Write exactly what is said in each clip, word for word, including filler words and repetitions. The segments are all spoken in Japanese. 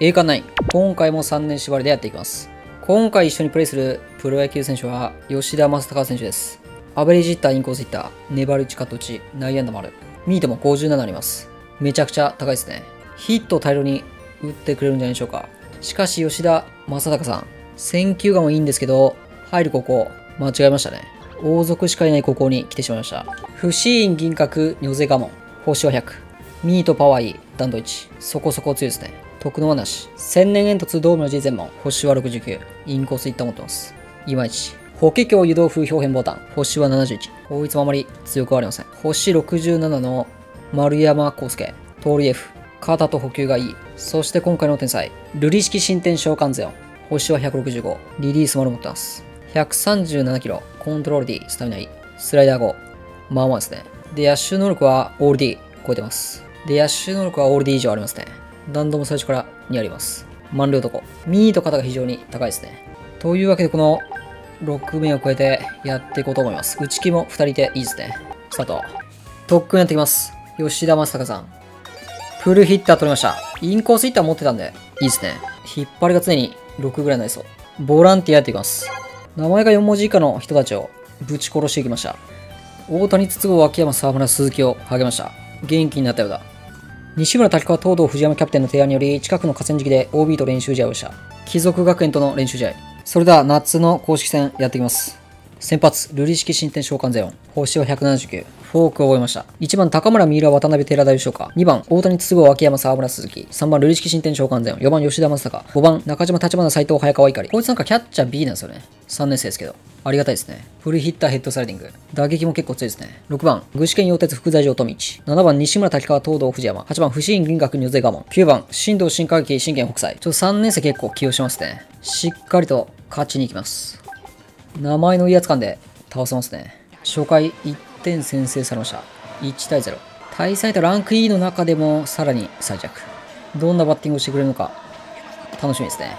栄冠ナイン。今回もさんねん縛りでやっていきます。今回一緒にプレイするプロ野球選手は吉田正尚選手です。アベレージヒッター、インコースヒッター、粘る打ちカット打ち、内野安打もある。ミートもごじゅうななあります。めちゃくちゃ高いですね。ヒットを大量に打ってくれるんじゃないでしょうか。しかし吉田正尚さん、選球眼もいいんですけど、入る高校、間違えましたね。王族しかいない高校に来てしまいました。不死院銀閣、ニョゼガモン、星はひゃく。ミートパワーいい、弾道いち。そこそこ強いですね。特能はなし。千年煙突ドームの G 全門、星はろくじゅうきゅう。インコースいった持ってます。いまいち。法華経湯豆腐表変ボタン、星はななじゅういち。こいつもあまり強くはありません。星ろくじゅうななの丸山康介、通り F。肩と補給がいい。そして今回の天才、瑠璃式新天召喚ゼオン、星はひゃくろくじゅうご。リリース丸持ってます。ひゃくさんじゅうななキロ、コントロール D、スタミナいい。スライダーご。まあまあですね。で、野手能力はオール D 超えてます。で、野手能力はオール D 以上ありますね。弾道も最初からにあります。満塁男。ミーと肩が非常に高いですね。というわけで、このろくめいを超えてやっていこうと思います。内木もふたりいていいですね。スタート。特訓やっていきます。吉田正尚さん。フルヒッター取りました。インコースヒッター持ってたんで、いいですね。引っ張りが常にろくぐらいになりそう。ボランティアやっていきます。名前がよん文字以下の人たちをぶち殺していきました。大谷筒香、秋山、沢村、鈴木を励ました。元気になったようだ。西村滝川、東堂、藤山キャプテンの提案により、近くの河川敷で オービー と練習試合をした。貴族学園との練習試合。それでは夏の公式戦やっていきます。先発、瑠璃式新天召喚ゼオン。星はひゃくななじゅうきゅう。フォークを覚えました。いちばん、高村、三浦、渡辺、寺田、吉岡。にばん、大谷、筒香、秋山、沢村、鈴木。さんばん、瑠璃式新天召喚ゼオン。よんばん、吉田正尚。ごばん、中島、立花、斉藤、早川、碇。こいつなんかキャッチャー B なんですよね。さんねん生ですけど。ありがたいですね。フルヒッター、ヘッドスライディング。打撃も結構強いですね。ろくばん、具志堅陽鉄、副財城、富一。ななばん、西村、滝川、東堂、藤山。はちばん、不死院、銀閣、ニョゼガモン。きゅうばん、新藤、新科学、信玄、北斎。ちょっとさんねん生結構起用しますね。しっかりと勝ちに行きます。名前のいいやつ感で倒せますね。初回いってん先制されました。いちたいゼロ。対戦相手ランク E の中でもさらに最弱。どんなバッティングをしてくれるのか楽しみですね。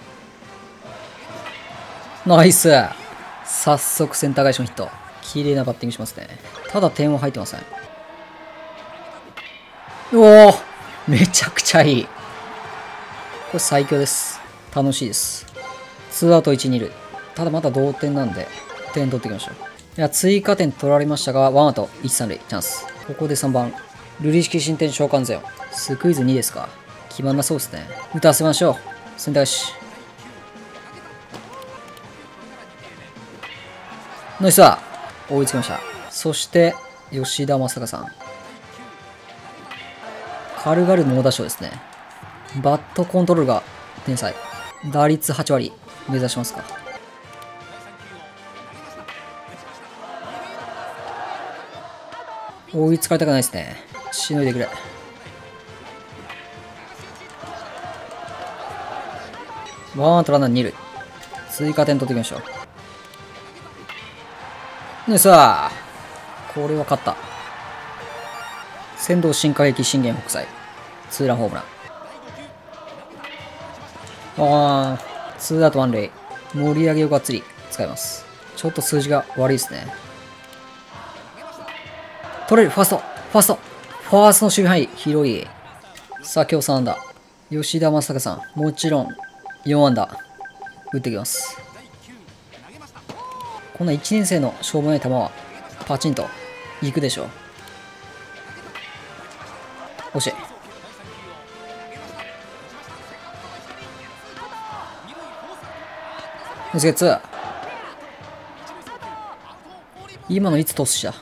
ナイス。早速センター返しのヒット。綺麗なバッティングしますね。ただ点は入ってません。おお、めちゃくちゃいい。これ最強です。楽しいです。ツーアウトいち、に塁。ただまだ同点なんで点取っていきましょう。いや、追加点取られましたが、ワンアウトいち、さん塁、チャンス。ここでさんばん、瑠璃式新天召喚ゼオン。スクイズにですか。決まんなそうですね。打たせましょう。センター返し。ナイスだ。追いつきました。そして、吉田正尚さん。軽々猛打賞ですね。バットコントロールが天才。打率はち割目指しますか。追いつかれたくないですね。しのいでくれ。ワンアウトランナーに塁。追加点取っていきましょう。ねえさあ、これは勝った。仙道新歌劇信玄北斎。ツーランホームラン。ああ、ツーアウトワン塁。盛り上げをがっつり使います。ちょっと数字が悪いですね。取れる、ファースト、ファースト、ファーストの守備範囲、広い。さあ、今日さん安打。吉田正尚さん、もちろんよん安打、打ってきます。こんないちねん生の勝負ない球は、パチンといくでしょう。惜しい。ナイスゲッツ。今のいつトスした。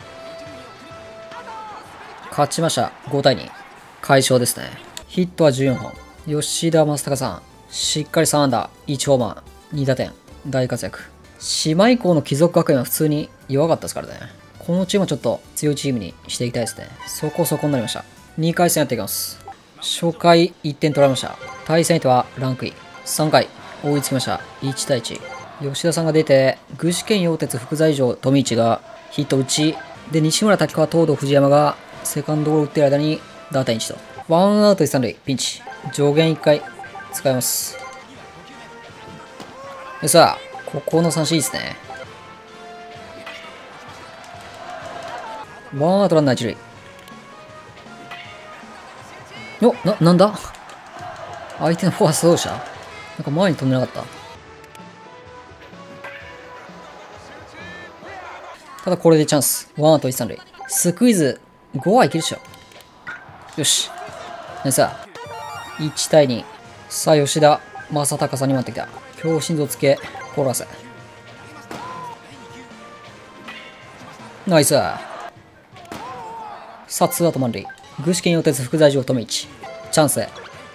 勝ちました。ごたいに。快勝ですね。ヒットはじゅうよんほん。吉田正尚さん、しっかりさん安打、いちホーマー、に打点。大活躍。姉妹校の貴族学園は普通に弱かったですからね。このチームはちょっと強いチームにしていきたいですね。そこそこになりました。にかい戦やっていきます。初回いってん取られました。対戦相手はランクイン。さんかい追いつきました。いちたいいち。吉田さんが出て、具志堅陽鉄、副財城、富一がヒット打ち、で、西村滝川、東堂、藤山がセカンドを打っている間に打点いちと。ワンアウトいち、さん塁、ピンチ。上限いっかい使います。でさあ、ここの三振いいですね。ワンアウトランナーいち塁。お、な、なんだ相手のフォアスどうした？なんか前に飛んでなかった。ただこれでチャンス。ワンアウトいち、さん塁。スクイズごはいけるっしょ。よし。ナイスだ。いちたいに。さあ、吉田正尚さんに回ってきた。強心臓つけ、コーラス。ナイス。さあ、ツーアウト満塁。具志堅用鉄副大城富一。チャンス。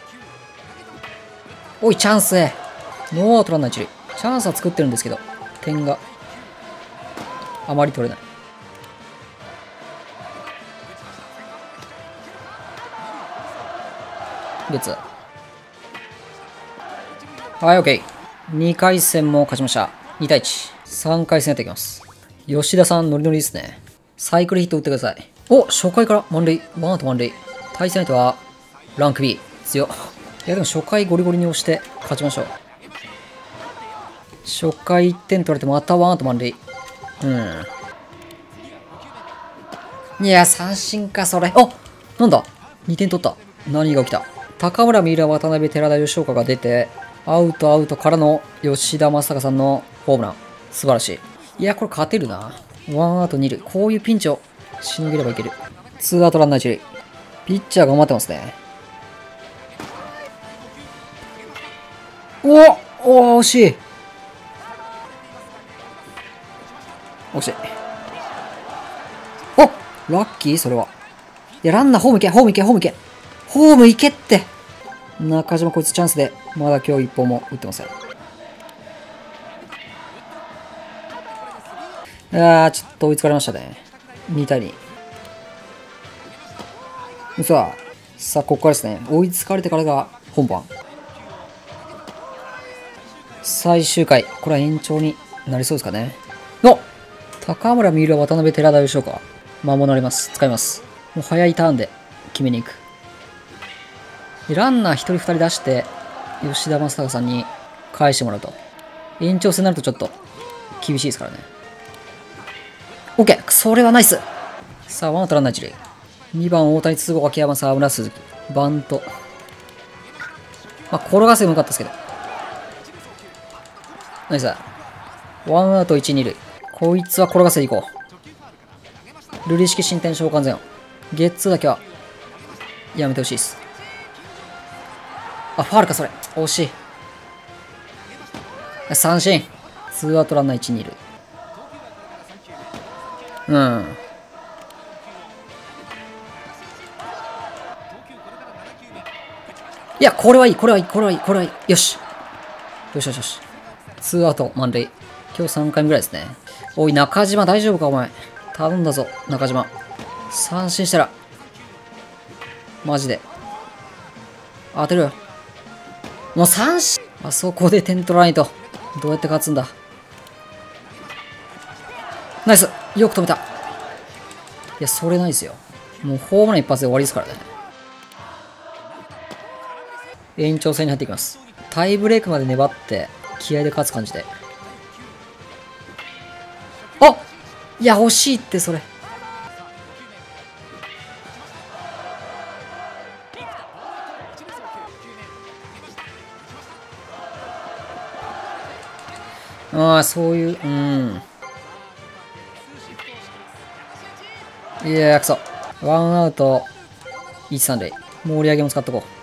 おい、チャンス。ノーアウトランナー一塁。チャンスは作ってるんですけど、点があまり取れない。ゲッツ。はい、オッケー。にかい戦も勝ちました。にたいいち。さんかい戦やっていきます。吉田さん、ノリノリですね。サイクルヒット打ってください。お、初回から満塁。ワンアウト満塁。対戦相手は、ランク B。強っ。いや、でも初回ゴリゴリに押して勝ちましょう。初回いってん取られてまたワンアウト満塁。うん。いや、三振か、それ。あ、なんだ ?に 点取った。何が起きた？高村、三浦、渡辺、寺田、吉岡が出て、アウトアウトからの吉田正尚さんのホームラン。素晴らしい。いや、これ勝てるな。ワンアウトに塁。こういうピンチをしのげればいける。ツーアウトランナーいち塁。ピッチャー頑張ってますね。おお、惜しい。惜しい。お、ラッキーそれは。いや、ランナーホーム行け、ホーム行け、ホーム行け。ホーム行けって。中島こいつチャンスで、まだ今日一本も打ってません。あー、ちょっと追いつかれましたね。にたいに。さあ、さあ、ここからですね。追いつかれてからが本番。最終回。これは延長になりそうですかね。お、高村、三浦、渡辺、寺田、吉岡。魔物あります。使います。もう早いターンで決めに行く。でランナーひとりふたり出して、吉田正尚さんに返してもらうと。延長戦になるとちょっと厳しいですからね。OK! それはナイス。さあ、ワンアウトランナーいち塁。にばん大谷、筒香、秋山、沢村、鈴木。バント。まあ、転がせばよかったですけど。ナイスだ。ワンアウトいち、に塁。こいつは転がせでいこう。ルリ式進展召喚ゼロ。ゲッツーだけはやめてほしいです。あ、ファールか、それ。惜しい。三振。ツーアウトランナーいち、に塁。うん。いや、これはいい、これはいい、これはいい、これはいい。よし。よしよしよし。ツーアウト満塁。今日さんかいめぐらいですね。おい、中島大丈夫か、お前。頼んだぞ、中島。三振したら。マジで。当てるよ。もう三振。あそこで点取らないと。どうやって勝つんだ。ナイス。よく止めた。いや、それないですよ。もうホームラン一発で終わりですからね。延長戦に入っていきます。タイブレークまで粘って、気合で勝つ感じで。あ、いや、惜しいって、それ。ああ、そういう、うん。いやー、くそ。ワンアウト、いち、さん塁。盛り上げも使っとこう。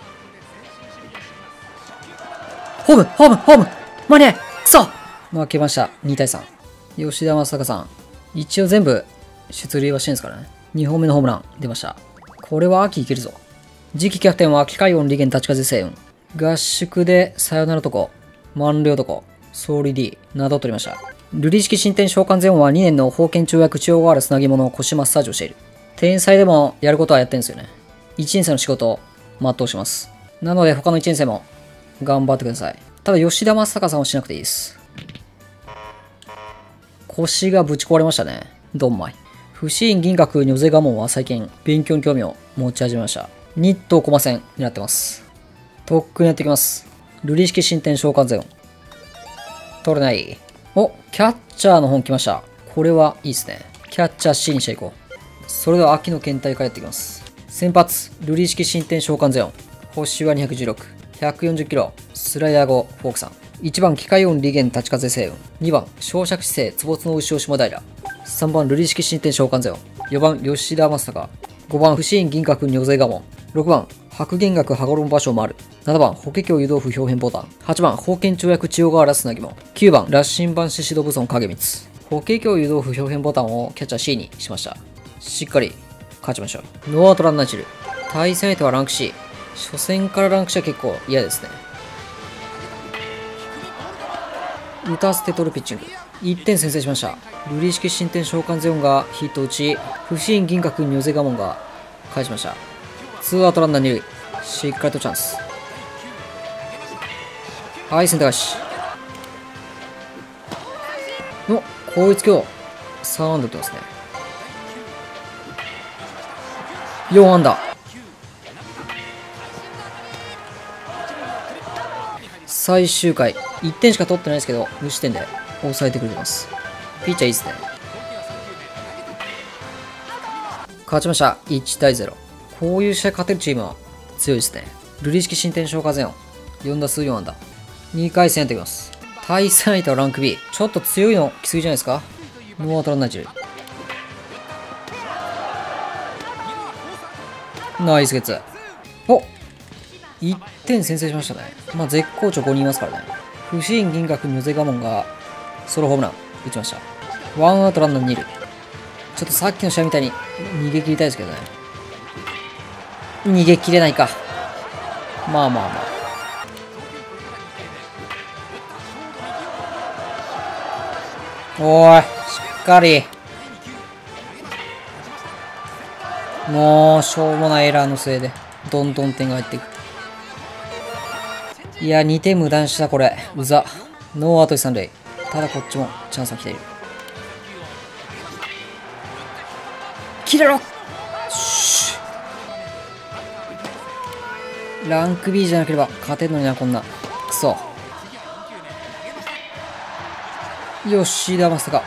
ホームホームホーム間に合いくそ負けました。にたいさん。吉田正尚さん。一応全部出塁はしてるんですからね。にほんめのホームラン出ました。これは秋いけるぞ。次期キャプテンは秋海音、利元、立風星雲。合宿でさよなら男、満塁男、総理 D などを取りました。瑠璃式進展召喚ゼオンはにねんの封建跳躍中央があるつなぎ物腰マッサージをしている。天才でもやることはやってるんですよね。いちねん生の仕事を全うします。なので他のいちねん生も頑張ってください。ただ吉田正尚さんはしなくていいです。腰がぶち壊れましたね。ドンマイ。不死院銀閣如是我門は最近勉強に興味を持ち始めました。日東駒戦になってます。とっくにやっていきます。瑠璃式進展召喚ゼオン。取れない。お、キャッチャーの本来ました。これはいいですね。キャッチャー C にしていこう。それでは秋の県大会やっていきます。先発、瑠璃式進展召喚ゼオン。星はにひゃくじゅうろく。 ひゃくよんじゅっキロ、スライダーご、フォークさん。いちばん、機械音、利元、立ち風星雲。にばん、小尺姿勢、坪津の牛尾下平。さんばん、瑠璃式新天召喚ゼオン。よんばん、吉田正尚。ごばん、不死院銀閣如勢我門。ろくばん、白弦学羽衣場所丸。ななばん、法華経湯豆腐表変ボタン。はちばん、宝剣跳躍千代川ラスナギモン。きゅうばん、羅針盤獅子戸武尊影光。法華経湯豆腐表変ボタンをキャッチャー C にしました。しっかり勝ちましょう。ノーアウトランナー一塁。対戦相手はランク C。初戦からランク C は結構嫌ですね。打たせて取るピッチング。いってん先制しました。瑠璃式新天召喚ゼオンがヒット打ち、不死院銀閣如勢我門が返しました。ツーアウトランナー二塁。しっかりとチャンス。はい、センター返し。の、こいつ今日、さん安打打ってますね。よん安打。最終回、いってんしか取ってないですけど、無失点で抑えてくれてます。ピッチャーいいですね。勝ちました。いちたいゼロ。こういう試合勝てるチームは強いですね。瑠璃式新天召喚ゼオン。よん打数よん安打。にかい戦やっていきます。対戦相手はランク B。ちょっと強いの来すぎじゃないですか。ノーアウトランナー一塁。ナイスゲッツ。おいってん先制しましたね。まあ絶好調ごにんいますからね。不死院銀閣如勢我門がソロホームラン打ちました。ワンアウトランナー二塁。ちょっとさっきの試合みたいに逃げ切りたいですけどね。逃げ切れないか。まあまあまあ。おーい、しっかり。もう、しょうもないエラーのせいで、どんどん点が入っていく。いや、にてん無駄にした、これ。うざ。ノーアウト三塁。ただこっちもチャンスが来ている。切れろしランク B じゃなければ勝てるのにな、こんな。くそ。吉田正尚。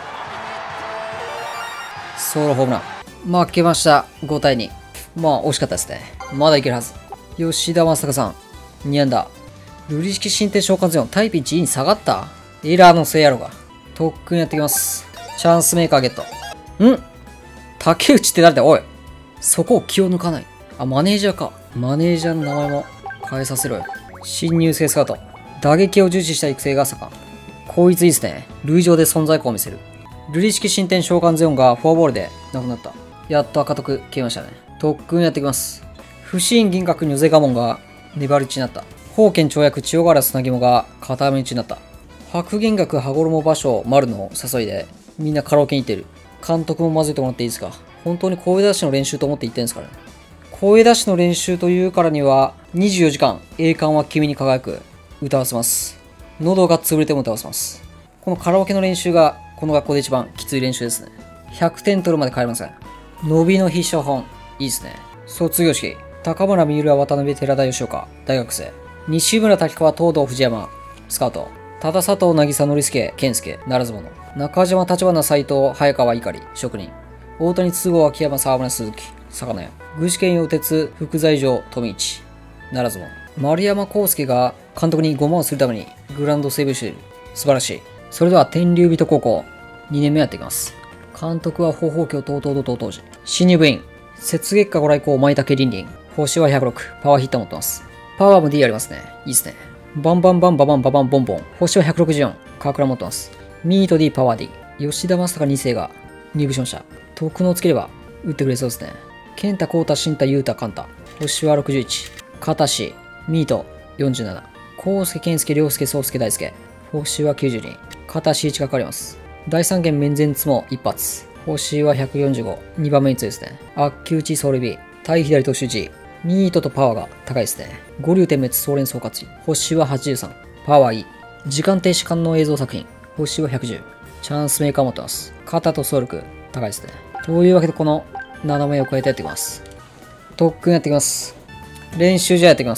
ソロホームラン。負けました。ごたいに。まあ、惜しかったですね。まだいけるはず。吉田正尚さん。に安打。瑠璃式新天召喚ゼオン。タイプいちに下がったエラーのせいやろが。特訓やってきます。チャンスメーカーゲット。ん竹内って誰だおい。そこを気を抜かない。あ、マネージャーか。マネージャーの名前も変えさせろよ。新入生スカウト。打撃を重視した育成が盛ん。こいついいですね。塁上で存在感を見せる。瑠璃式新天召喚ゼオンがフォアボールで亡くなった。やっと赤徳消えましたね。特訓やってきます。不死院銀閣如勢我門が粘り打ちになった。宝剣跳躍千代柄砂肝が片目打ちになった。白弦学羽衣場所丸の誘いでみんなカラオケに行ってる。監督も混ぜてもらっていいですか。本当に声出しの練習と思って言ってるんですからね。声出しの練習というからにはにじゅうよじかん栄冠は君に輝く歌わせます。喉が潰れても歌わせます。このカラオケの練習がこの学校で一番きつい練習ですね。ひゃくてん取るまで帰りません。伸びの必勝本。いいですね。卒業式。高村三浦渡辺寺田吉岡。大学生。西村滝川東堂藤山。スカウト。多田佐藤渚典介健介。ならず者。中島立花斎藤早川碇。職人。大谷筒香秋山沢村鈴木。魚屋。具志堅陽鉄副罪状富一。ならず者。丸山康介が監督にごまをするためにグラウンド整備している。素晴らしい。それでは天竜人高校にねんめやっていきます。監督は方法教東東道当時。新入部員。雪月下ご来光舞竹凛凛。星はひゃくろく。パワーヒッター持ってます。パワーも D ありますね。いいですね。バンバンバンババンババンボンボン。星はひゃくろくじゅうよん。カークラ持ってます。ミート D パワー D。吉田正尚に世が入部しました。徳能つければ打ってくれそうですね。健太浩太新太優太カンタ。星はろくじゅういち。片し。ミートよんじゅうなな。康介健介良介宗介大輔。星はきゅうじゅうに。片しいちがかかります。第三弦面前つも一発。星はひゃくよんじゅうご。にばんめに強いですね。悪球打ち走塁 B。対左投手 G。ミートとパワーが高いですね。五竜点滅総連総括。星ははちじゅうさん。パワー E。時間停止感能映像作品。星はひゃくじゅう。チャンスメーカー持ってます。肩と走力高いですね。というわけでこのななめを加えてやっていきます。特訓やっていきます。練習試合やっていきます。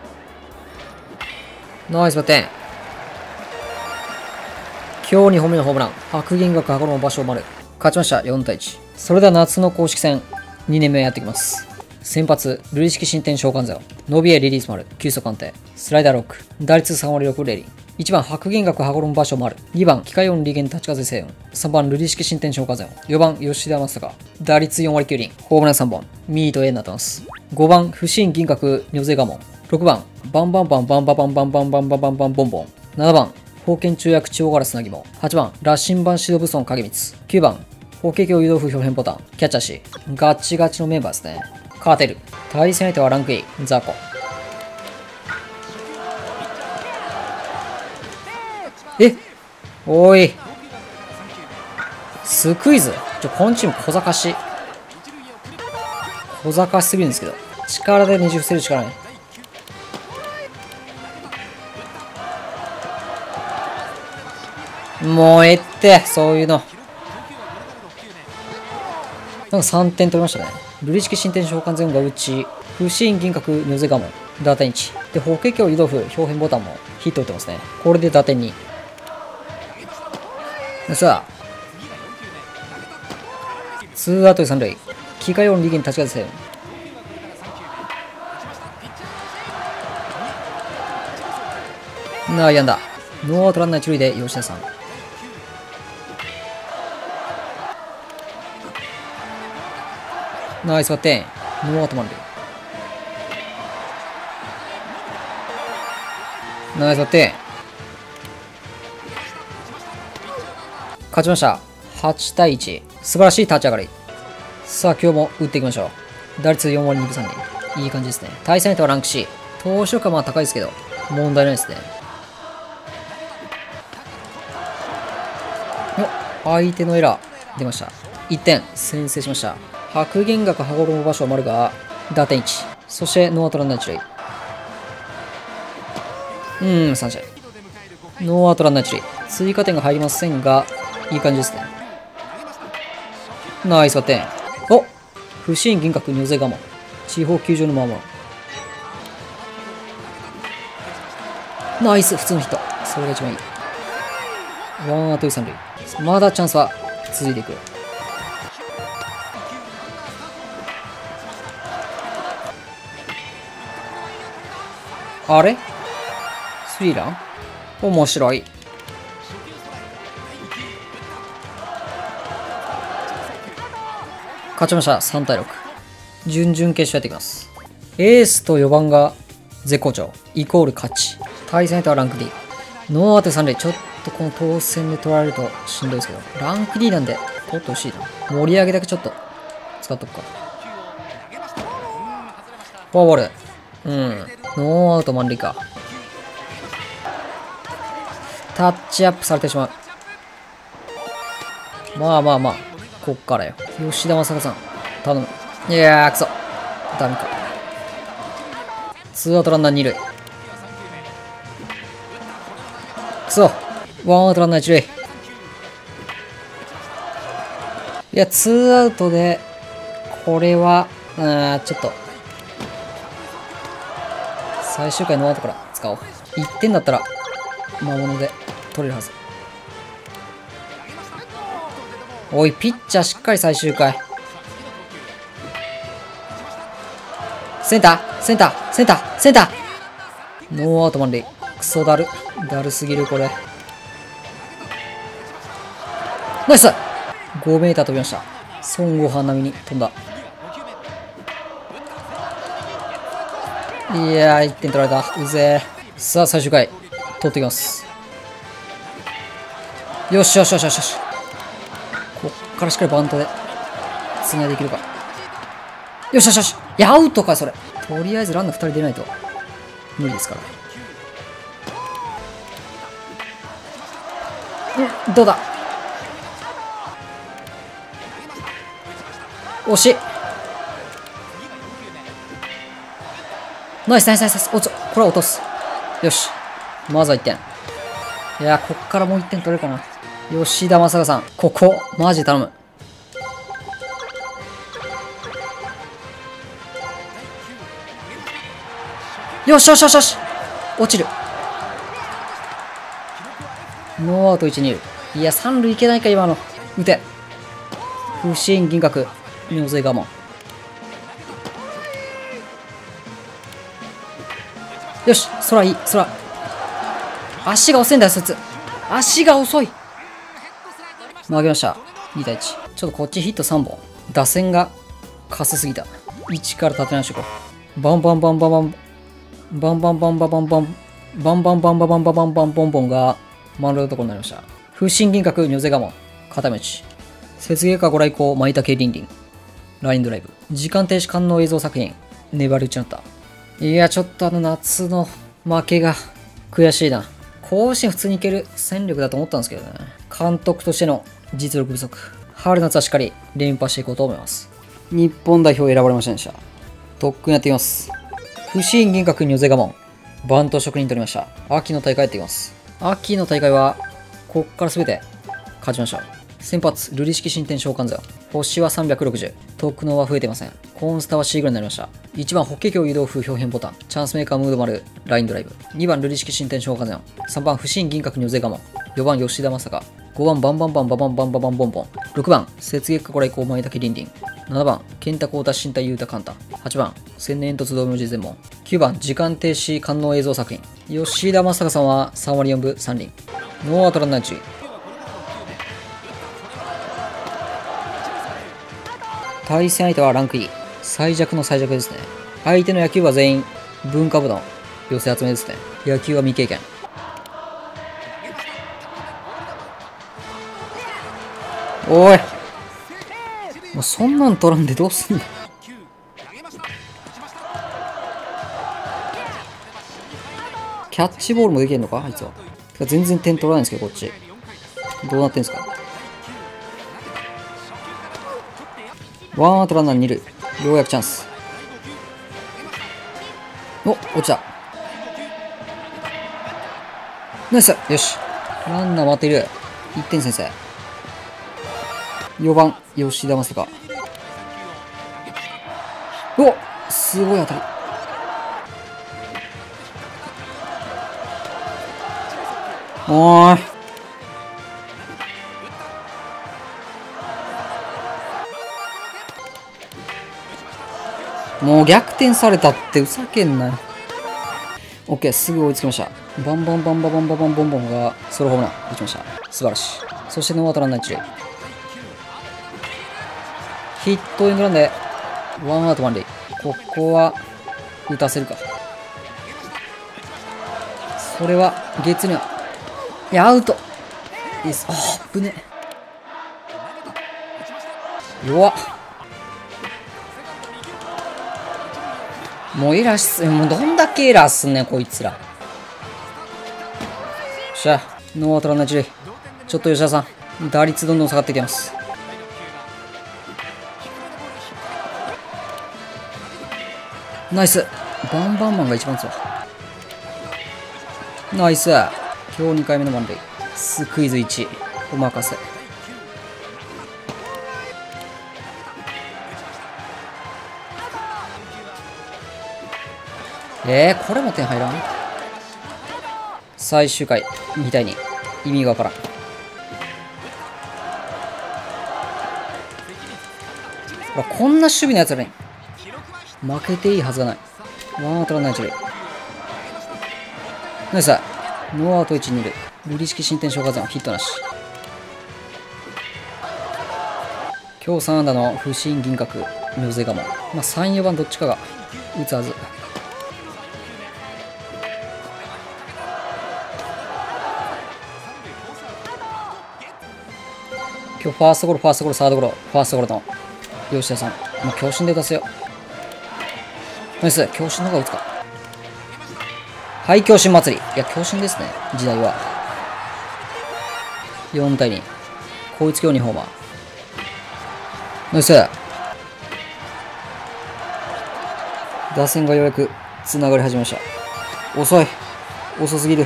ナイスバッテン。今日にほんめのホームラン。白銀学羽衣場所丸。勝ちました。よんたいいち。それでは夏の公式戦にねんめやっていきます。 先発、ルリ式進展召喚ゼロ。伸びへリリース丸、急速安定。スライダーロック。打率さん割ろくレリン。いちばん、白銀閣羽衣場所丸。にばん、機械音利元立ち風星雲。さんばん、ルリ式進展召喚ゼロ。よんばん、吉田正尚。打率よん割きゅう厘。ホームランさんぼん。ミート A になってます。ごばん、不審銀閣如勢我門。ろくばん、バンバンバンバンバンバンバンバンバンバンバンバンボンボン。ななばん、封建中役中央ガラスなぎも。はちばん、羅針盤指導武装影光。きゅうばん、法華経誘導風表変ボタン。キャッチャーし。ガチガチのメンバーですね。カーテル。対戦相手はランクイン。ザコ。えおい。スクイズちょ、このチーム小賢し。小賢しすぎるんですけど。力でねじ伏せるしかない。もうえって、そういうの。なんかさんてん取りましたね。ルリ式進展召喚前後が打ち、不審銀閣如勢我門。打点いち。で、法華経誘導風表変ボタンもヒット打ってますね。これで打点に。でさあ、ツーアウトでさん塁。機械音利元立ち風星雲。内野安打。ノーアウトランナーいち塁で吉田さん。ナイスバッテン。ノーアウト満塁。ナイスバッテン。勝ちました。はちたいいち。素晴らしい立ち上がり。さあ、今日も打っていきましょう。打率よん割にぶさん厘。いい感じですね。対戦相手はランク C。投手力はまあ高いですけど、問題ないですね。お、相手のエラー出ました。いってん先制しました。白弦岳羽衣場所丸が打点いち。そしてノーアウトランナーいち塁。うーん、さん試合。ノーアウトランナーいち塁。追加点が入りませんが、いい感じですね。ナイスバッテン。お不審銀閣如勢我門。地方球場の守る。ナイス普通のヒット。それが一番いい。ワンアウトさん塁。まだチャンスは続いていく。あれスリーラン面白い。勝ちました。さんたいろく。準々決勝やっていきます。エースとよばんが絶好調。イコール勝ち。対戦相手はランク D。ノーアウトさん塁。ちょっとこの当選で取られるとしんどいですけど。ランク D なんで取ってほしいな。盛り上げだけちょっと使っとくか。フォアボール。うん。ノーアウト満塁か。タッチアップされてしまう。まあまあまあ。こっからよ。吉田正尚さん。頼む。いやー、くそ。ダメか。ツーアウトランナーに塁。くそ。ワンアウトランナーいち塁。いや、ツーアウトで、これは、うーん、ちょっと。最終回ノーアウトから使おう。いってんだったら、魔物で取れるはず。おい、ピッチャーしっかり最終回。センターセンターセンターセンターノーアウト満塁。クソだる。だるすぎる、これ。ナイス !ごメーター飛びました。孫悟飯並みに飛んだ。いやー、いってん取られた。うぜー。さあ、最終回。取っていきます。よしよしよしよしよし。こっからしっかりバントでつないでいけるか。よしよしよし。いや、アウトか、それ。とりあえずランナーふたり出ないと無理ですから。ん、どうだ。惜しい。ナイスナイスナイス。おちょ、これは落とす。よし。まずはいってん。いや、こっからもういってん取れるかな。吉田正尚さん。ここ、マジで頼む。よしよしよしよし。落ちる。ノーアウトいち、に塁。いや、さん塁いけないか、今の。打て。不審銀閣。如勢我門。 よし、空いい、空。足が遅いんだよ、そいつ。足が遅い。負けました。に対いち。ちょっとこっちヒットさんぼん。打線がかすすぎた。いちから立て直していこう。バンバンバンバンバン。バンバンバンバンバンバン。バンバンバンバンバンバンバンバンボンボンが丸のところになりました。風神銀閣、ニョゼガモン。片道。雪芸家ご来光、舞茸リンリン。ラインドライブ。時間停止官能映像作品。粘り打ちになった。いや、ちょっとあの夏の負けが悔しいな。甲子園普通にいける戦力だと思ったんですけどね。監督としての実力不足。春夏はしっかり連覇していこうと思います。日本代表選ばれませんでした。特訓やっていきます。不審銀閣にヨゼガモン。バント職人取りました。秋の大会やっていきます。秋の大会は、こっから全て勝ちました。先発、瑠璃式新天召喚勢。星はさんびゃくろくじゅう。特能は増えていません。コーンスターは C ぐらいになりました。いちばん、法華経誘導風表変ボタン。チャンスメーカームード丸、ラインドライブ。にばん、瑠璃式新天召喚勢。さんばん、不審銀閣にヨゼガモン。よばん、吉田正尚。ごばん、バンバンバンババンバンババンボンボン。ろくばん、雪月花こ来光舞茸リンリン。ななばん、健太光太身体雄太カンタ。はちばん、千年煙突道明寺全門。きゅうばん、時間停止官能映像作品。吉田正尚さんはさんわりよんぶさんりん。ノーアウトランナーいち。対戦相手はランク E。最弱の最弱ですね。相手の野球は全員文化部の寄せ集めですね。野球は未経験。おい、もうそんなん取らんでどうすんの。キャッチボールもできるのかあいつは。てか全然点取らないんですけど、こっちどうなってんすか。ワンアウトランナーに塁。ようやくチャンス。お、落ちた。ナイス。よし。ランナー待っている。いってん先生。よばん、吉田正尚。お、すごい当たり。おーい。もう逆転されたってふざけんなよ。オッケー、すぐ追いつきました。バンバンバンババンババンボンボンがソロホームラン打ちました。素晴らしい。そしてノーアウトランナー一塁。ヒットエンドランでワンアウト満塁。ここは打たせるか。それはゲッツーには。いや、アウト。いいです。ああ、ぶね。弱っ。もうエラーす、もうどんだけエラーすんねん、こいつら。よっしゃ、ノーアウトランナー一塁。ちょっと吉田さん、打率どんどん下がっていきます。ナイス。バンバンマンが一番強い。ナイス。今日にかいめの満塁。スクイズいち。お任せ。えー、これも点入らん。最終回にたいに。意味がわからん。ほら、こんな守備のやつらに負けていいはずがない。ワンアウトランナー一塁。ナイス。ノーアウトいち、に塁。瑠璃式新天召喚山ヒットなし。今日さん安打の不審銀閣ヨゼガモン。まあさん、よばんどっちかが打つはず。今日ファーストゴロ、ファーストゴロ、サードゴロ、ファーストゴロの吉田さん。もう強振で出せよ。ナイス。強振の方が打つか。はい、強振祭り。いや、強振ですね、時代は。よんたいに。こいつ今日にホーマー。ナイス。打線がようやく繋がり始めました。遅い。遅すぎる。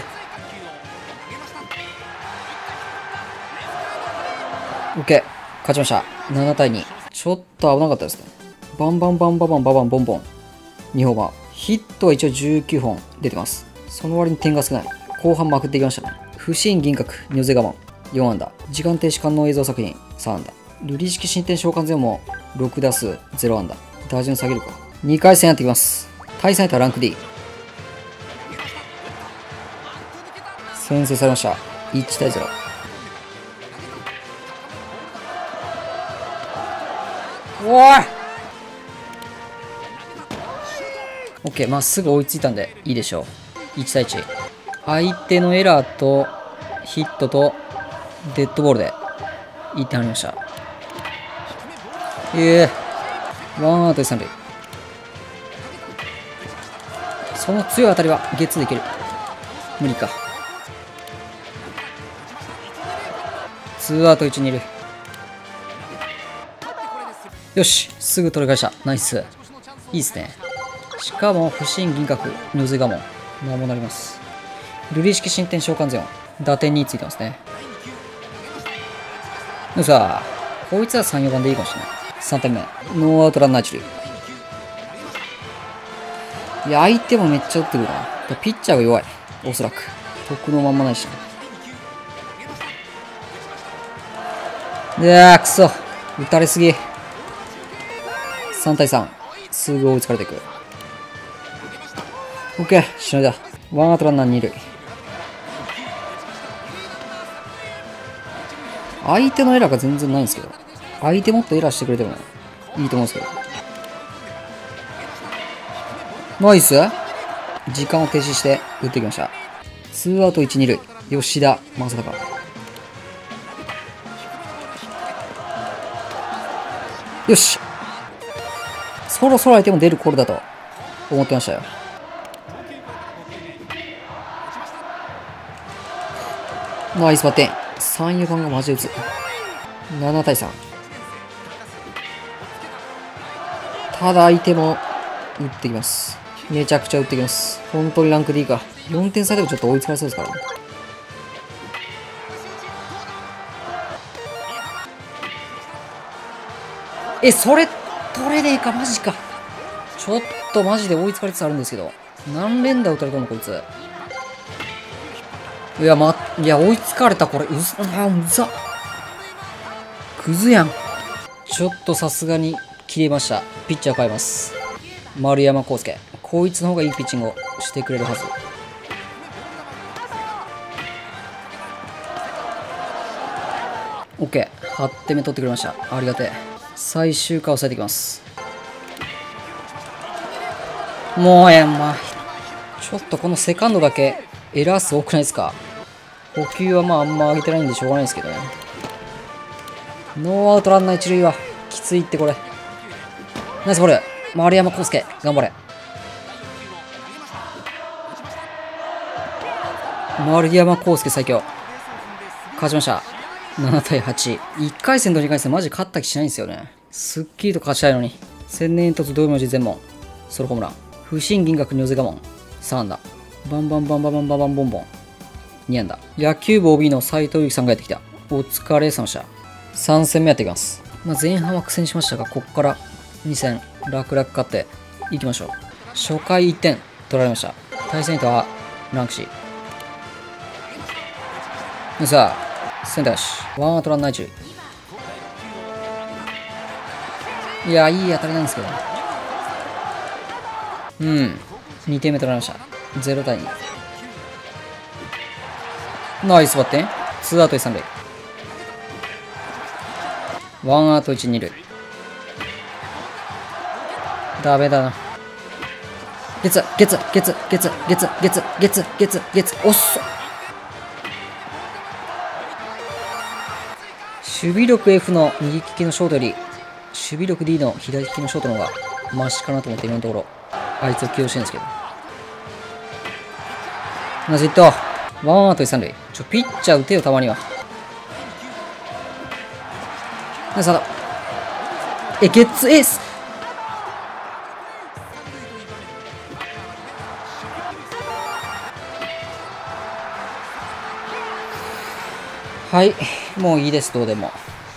オッケー。勝ちました。ななたいに。ちょっと危なかったですね。バンバンバンババンババンボンボン。にホーマー。ヒットは一応じゅうきゅうほん出てます。その割に点が少ない。後半まくっていきましたね。不審銀閣、ニョゼガモン。よん安打。時間停止官能映像作品。さん安打。瑠璃式新天召喚ゼロもろく打数ゼロ安打。打順下げるか。にかい戦やっていきます。対戦相手はランク D。 先制されました。いちたいゼロ。おい !OK。まあ、すぐ追いついたんでいいでしょう。いちたいいち。相手のエラーとヒットとデッドボールでいってん入りました。ええー。ワンアウトでさん塁。その強い当たりはゲッツーでいける。無理か。ツーアウトいち、に塁。よし、すぐ取り返した。ナイス。いいですね。しかも、不審銀閣、如水我門。もうなります。瑠璃式進展召喚ゼオン。打点についてますね。でさあ、こいつはさん、よばんでいいかもしれない。さんてんめ。ノーアウトランナーいち塁。いや、相手もめっちゃ打ってくるな。ピッチャーが弱い。おそらく。得のまんまないし。いやー、くそ。打たれすぎ。さんたいさん。すぐ追いつかれていく。オッケー、しのいだ。ワンアウトランナーに塁。相手のエラーが全然ないんですけど。相手もっとエラーしてくれてもいいと思うんですけど。ナイス。時間を停止して打ってきました。ツーアウトいち、に塁。吉田正尚。よし。そろそろ相手も出る頃だと思ってましたよ。ナイスバッテン。さん、よばんがマジで打つ。ななたいさん。ただ相手も打ってきます。めちゃくちゃ打ってきます。本当にランクでいいか。よんてん差でもちょっと追いつかれそうですからね。え、それ取れねえか、マジか。ちょっとマジで追いつかれつつあるんですけど。何連打打たれたのこいつ。いや、ま、いや、追いつかれた、これ。うざ、あ、うざ。クズやん。ちょっとさすがに切れました。ピッチャー変えます。丸山康介。こいつの方がいいピッチングをしてくれるはず。OK。はってんめ取ってくれました。ありがてえ。最終回抑えてきます。もうやんまい。ちょっとこのセカンドだけエラー数多くないですか？補給はまああんま上げてないんでしょうがないですけどね。ノーアウトランナー一塁はきついってこれ。ナイスボール。丸山康介頑張れ。丸山康介最強。勝ちました。ななたいはち。いっかい戦とにかい戦マジ勝った気しないんですよね。すっきりと勝ちたいのに。千年突同様文字全問。ソロホームラン。不審銀閣如水我門。さん安打。バンバンバンバンバンバンバンボンボン。に安打。野球部 オービー の斉藤由貴さんがやってきた。お疲れ様でした。さん戦目やっていきます。まあ、前半は苦戦しましたが、ここからに戦、楽々勝っていきましょう。初回いってん取られました。対戦相手はランクシー。さあ、センターよし。ワンアウトランナーいち塁。いや、いい当たりなんですけど。うん。にてんめ取られました。ゼロたいに。ナイスバッテン。ツーアウトさん塁。ワンアウトいち、に塁。ダメだな。ゲツ、ゲツ、ゲツ、ゲツ、ゲツ、ゲツ、ゲツ、ゲツ、ゲツ、おっそ。守備力 F の右利きのショートより、守備力 D の左利きのショートの方がマシかなと思って今のところ、あいつを起用してるんですけど。ナイスヒット。ワンアウトさん塁。ちょ、ピッチャー打てよ、たまには。ナイスハード。え、ゲッツエース。はい。もういいです、どうでも。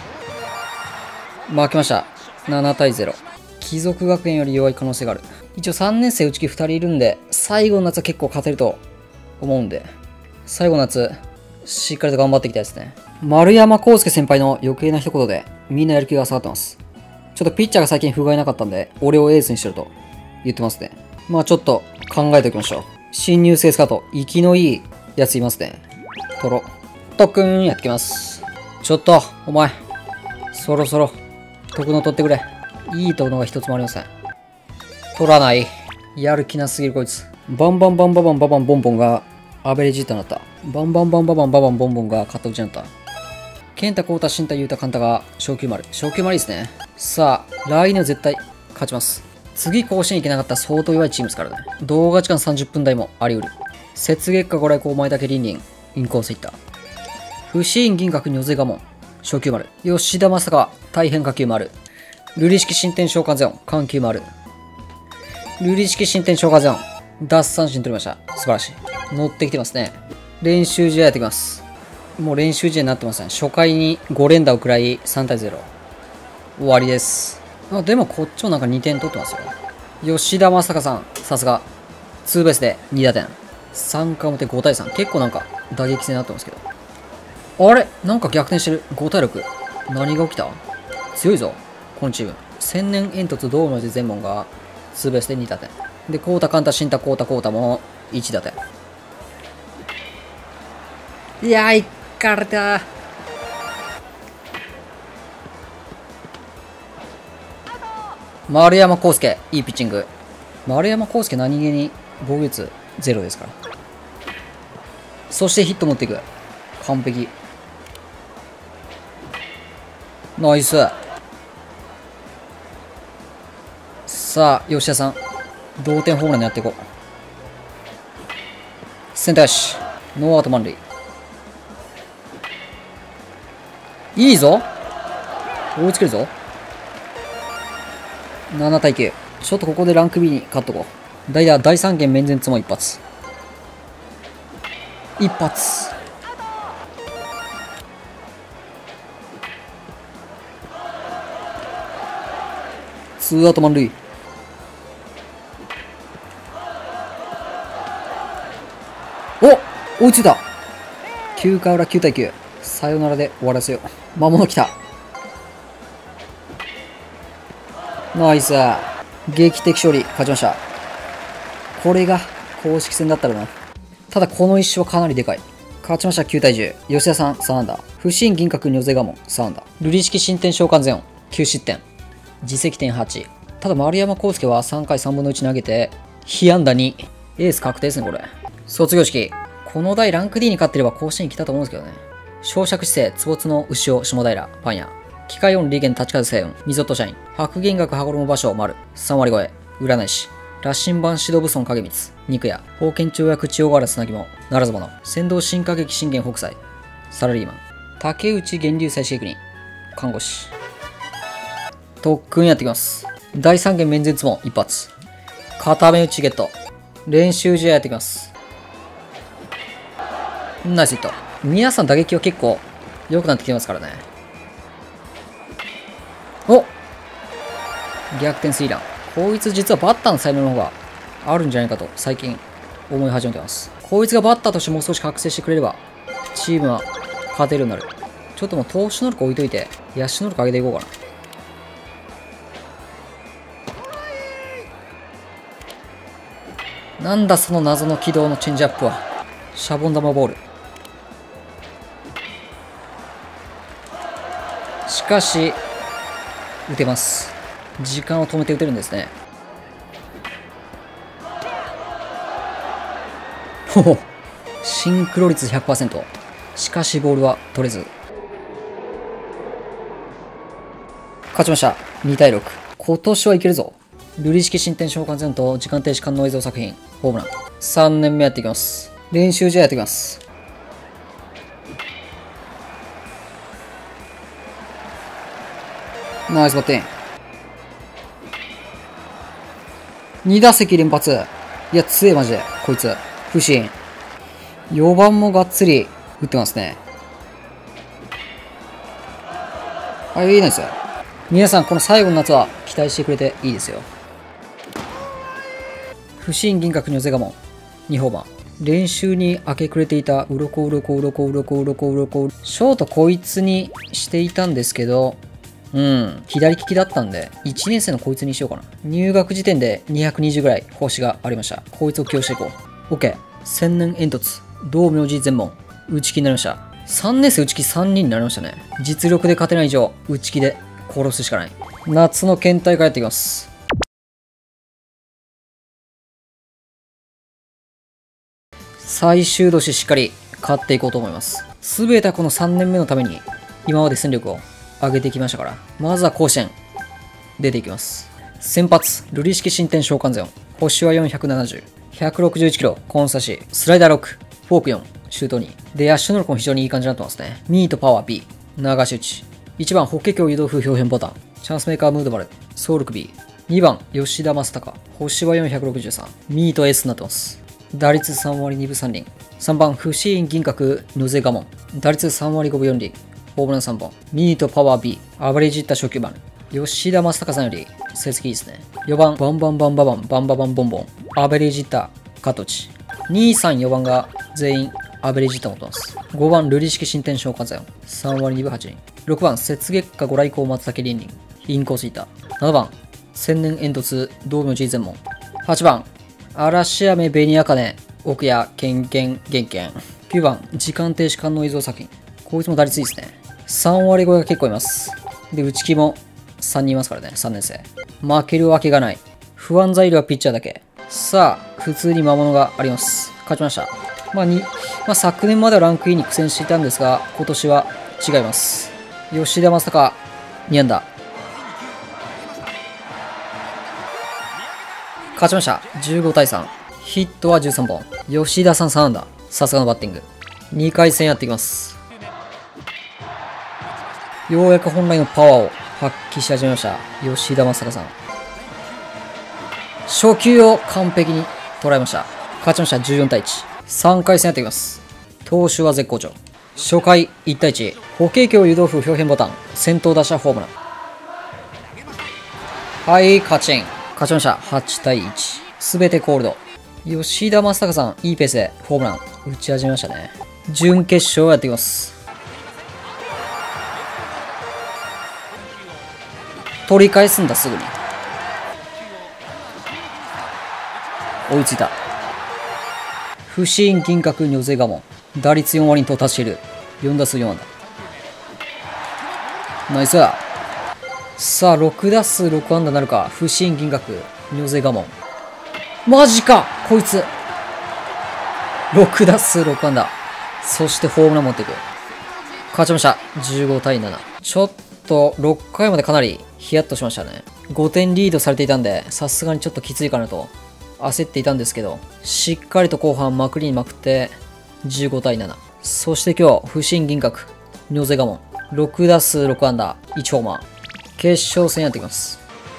負けました。ななたいゼロ。貴族学園より弱い可能性がある。一応さんねん生内木ふたりいるんで、最後の夏は結構勝てると思うんで、最後の夏、しっかりと頑張っていきたいですね。丸山康介先輩の余計な一言で、みんなやる気が下がってます。ちょっとピッチャーが最近不甲斐なかったんで、俺をエースにしてると言ってますね。まあちょっと考えておきましょう。新入生スカート、生きのいいやついますね。 取ろう。特訓やってきます。ちょっと、お前。そろそろ、特の取ってくれ。いいところが一つもありません。取らない。やる気なすぎるこいつ。バンバンバンババンババンボンボンがアベレージヒッターになった。バンバンバンババンババンボンボンがカット打ちになった。健太、浩太、新太、優太、カンタが昇級丸。昇級丸いいですね。さあ、来年は絶対勝ちます。次甲子園行けなかったら相当弱いチームですからね。動画時間さんじゅっぷん台もあり得る。雪月下五来光前岳リンリン、インコースヒッター。不死院銀閣如是我門、昇級丸。吉田正尚、大変下級丸。瑠璃式新天召喚ゼオン、緩急丸。瑠璃式新天召喚ゼオン、奪三振取りました。素晴らしい。乗ってきてますね。練習試合やってきます。もう練習試合になってません。初回にご連打を食らいさんたいゼロ。終わりです。あ、でもこっちもなんかにてん取ってますよ。吉田正尚さん、さすが。ツーベースでに打点。さんかい表ごたいさん。結構なんか打撃戦になってますけど。あれなんか逆転してる。ごたいろく。何が起きた？強いぞ。このチーム。千年煙突道明寺全門がツーベースでに打点。で、コータ、カンタ、シンタ、コータ、コータもいち打点。いやー、いかれたー。丸山康介、いいピッチング。丸山康介何気に防御率ゼロですから。そしてヒット持っていく。完璧。ナイス。さあ、吉田さん。同点ホームランでやっていこう。センターし。ノーアウト満塁。いいぞ。追いつけるぞ。ななたいきゅう。ちょっとここでランク B に勝っとこう。代打、第三元面前つも一発。一発。ツーアウト満塁。お、追いついた。きゅうかい裏きゅうたいきゅう。さよならで終わらせよう。魔物来た。ナイス。劇的勝利。勝ちました。これが公式戦だったらな。ただこの一勝はかなりでかい。勝ちましたきゅうたいじゅう。吉田さんさん安打。不振銀閣如是我門さん安打。瑠璃式新天召喚ゼオンきゅう失点。自責点はち。ただ丸山康介はさんかいさんぶんのいち投げて、被安打に。エース確定ですね、これ。卒業式。この台ランク D に勝ってれば甲子園来たと思うんですけどね。小尺姿勢、坪津の牛尾、下平、パン屋。機械音、利元、立風星雲、ミゾット社員。白銀閣、羽衣場所、丸。さん割超え。占い師。羅針盤、指導武尊、影光。肉屋。宝剣町役、千代川原、砂肝。ならず者。先導、新歌劇、信玄、北斎。サラリーマン。竹内、源流、最終国。看護師。特訓やってきます。第三元面前つも一発。片目打ちゲット。練習試合やってきます。ナイスヒット。皆さん打撃は結構良くなってきてますからね。お、逆転スリーラン。こいつ実はバッターの才能の方があるんじゃないかと最近思い始めてます。こいつがバッターとしてもう少し覚醒してくれればチームは勝てるようになる。ちょっともう投手能力置いといて野手能力上げていこうかな。なんだその謎の軌道のチェンジアップは。シャボン玉ボール。しかし、打てます。時間を止めて打てるんですね。ほほ。シンクロ率 ひゃくパーセント。しかしボールは取れず。勝ちました。にたいろく。今年はいけるぞ。瑠璃式新天召喚ゼオンと時間停止感能映像作品。ホームラン。さんねんめやっていきます。練習試合やっていきます。ナイスバッティング。に打席連発。いや、強え、マジで。こいつ。不振。よばんもがっつり打ってますね。はい、いいです。皆さん、この最後の夏は期待してくれていいですよ。不振銀閣如是我門。にホーマー。練習に明け暮れていた、うろこうろこうろこうろこうろこうろこ。ショートこいつにしていたんですけど、うん。左利きだったんで、いちねん生のこいつにしようかな。入学時点でにひゃくにじゅうぐらい星がありました。こいつを起用していこう。OK。千年煙突。道明寺全門。 打ち気になりました。さんねん生打ち気さんにんになりましたね。実力で勝てない以上、打ち気で殺すしかない。夏の県大会やっていきます。最終年しっかり勝っていこうと思います。すべてはこのさんねんめのために、今まで戦力を上げてきましたから、まずは甲子園、出ていきます。先発、瑠璃式新天召喚ゼオン。星はよんひゃくななじゅう。ひゃくろくじゅういちキロ、コンサシ、スライダーろく、フォークよん、シュートに。で、野手能力も非常にいい感じになってますね。ミートパワー B、流し打ち。いちばん、法華経湯豆腐表変ボタン。チャンスメーカームードバル、ソウルク B。にばん、吉田正尚。星はよんひゃくろくじゅうさん。ミート S になってます。打率さんわりにぶさんりん。さんばん、不死因銀閣、野瀬我門。打率さんわりごぶよんりん。ホームランさんぼん。ミートパワー B。アバレージいった初級版。吉田正尚さんより成績いいですね。よばん、バンバンバンババン、バンババンボンボン。アベレージいった加藤地。に、さん、よばんが全員アベレージいった持ってます。ごばん、瑠璃式新天召喚ゼオン。さんわりにぶはちりん。ろくばん、雪月下ご来光松茸倫理。インコースいった。ななばん、千年煙突、道明寺全門。はちばん、嵐雨紅茜、奥谷健健元健。きゅうばん、時間停止官能依存作品。こいつも打率いいですね。さんわり超えが結構います。で、内木もさんにんいますからね、さんねん生。負けるわけがない。不安材料はピッチャーだけ。さあ、普通に魔物があります。勝ちました。まあに、まあ、昨年まではランクインに苦戦していたんですが、今年は違います。吉田正尚、に安打。勝ちました。じゅうごたいさん。ヒットはじゅうさんぼん。吉田さんさん安打。さすがのバッティング。にかい戦やっていきます。ようやく本来のパワーを発揮し始めました。吉田正尚さん。初球を完璧に捉えました。勝ちました。じゅうよんたいいち。さんかい戦やっていきます。投手は絶好調。初回いちたいいち。法華経湯豆腐表変ボタン。先頭打者ホームラン。はい、勝ちん。勝ちました。はちたいいち。すべてコールド。吉田正尚さん、いいペースでホームラン打ち始めましたね。準決勝をやっていきます。取り返すんだ、すぐに。追いついた。不死因銀閣女性我門。打率よんわりに到達している。よんだすうよんあんだ。ナイスだ。さあ、ろくだすうろくあんだなるか。不死因銀閣女性我門。マジかこいつ。ろくだすうろくあんだ。そしてホームラン持っていく。勝ちました。じゅうごたいなな。ちょっと、ろっかいまでかなりヒヤッとしましたね。ごてんリードされていたんで、さすがにちょっときついかなと焦っていたんですけど、しっかりと後半まくりにまくって、じゅうごたいなな。そして今日、不審銀閣、女性我門。ろくだすうろくあんだ、いちホーマー。決勝戦やっていきます。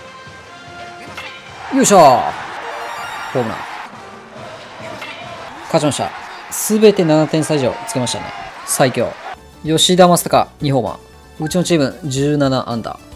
よいしょーホームラン。勝ちました。すべてななてんさ以上つけましたね。最強。吉田正尚、にホーマー。うちのチーム、じゅうななアンダー。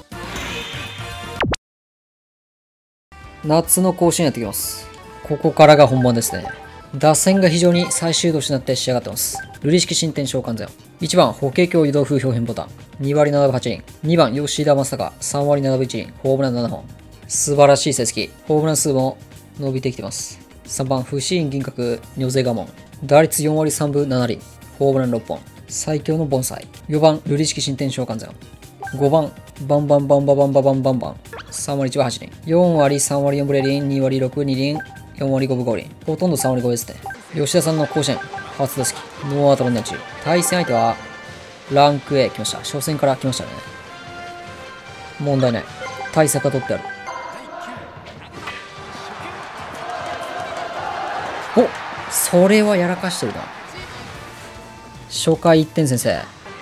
夏の甲子園やっていきます。ここからが本番ですね。打線が非常に最終年になって仕上がってます。瑠璃式新天召喚ゼオン。いちばん、法華経湯豆腐表変ボタン。にわりななぶはちりん。にばん、吉田正尚。さんわりななぶいちりん。ホームランななほん。素晴らしい成績。ホームラン数も伸びてきてます。さんばん、不死因銀閣女性我門。打率よんわりさんぶななりん。ホームランろっぽん。最強の盆栽。よばん、瑠璃式新天召喚ゼオン。ごばん、バンバンバンババンババンバンバン。さんわりいちぶはちりん。よんわりさんわりよんぶれりん。にわりろくにりん。よんわりごぶごりん。ほとんどさんわりごぶですね。吉田さんの甲子園、初打席。ノーアウトランナー中。対戦相手は、ランク A 来ました。初戦から来ましたね。問題ない。対策は取ってある。お、それはやらかしてるな。初回いってん先制。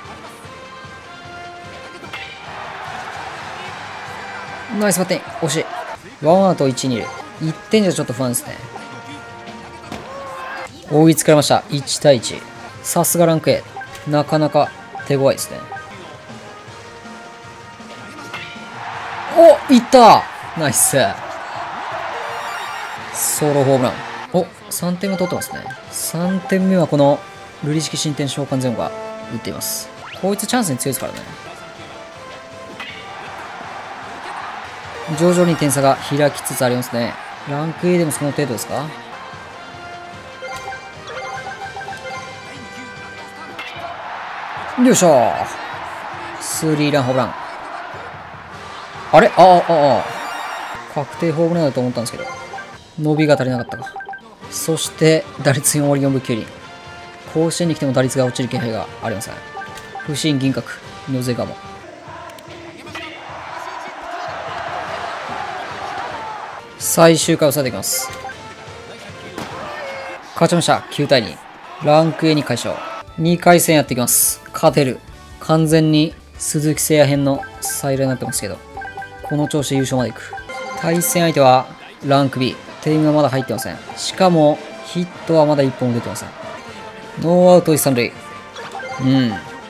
ナイスバッティング。惜しい。ワンアウトいち、にるい。いってんじゃちょっと不安ですね。追いつかれました。いちたいいち。さすがランク A。なかなか手強いですね。お、いったナイス。ソロホームラン。お、さんてんめ取ってますね。さんてんめはこの瑠璃式新天召喚ゼオンが打っています。こいつチャンスに強いですからね。徐々に点差が開きつつありますね。ランク A でもその程度ですか。 よいしょ。スリーランホームラン。あれああ、ああ。確定ホームランだと思ったんですけど。伸びが足りなかったか。そして、打率よんわりよんぶきゅうり。甲子園に来ても打率が落ちる気配がありません。不振銀閣、ノゼガモ。最終回を抑えていきます。勝ちました。きゅうたいに。ランク A に快勝。にかい戦やっていきます。勝てる。完全に鈴木誠也編の再来になってますけど、この調子で優勝までいく。対戦相手はランク B。点がまだ入ってません。しかも、ヒットはまだいっぽんも出てません。ノーアウト一三塁。うん。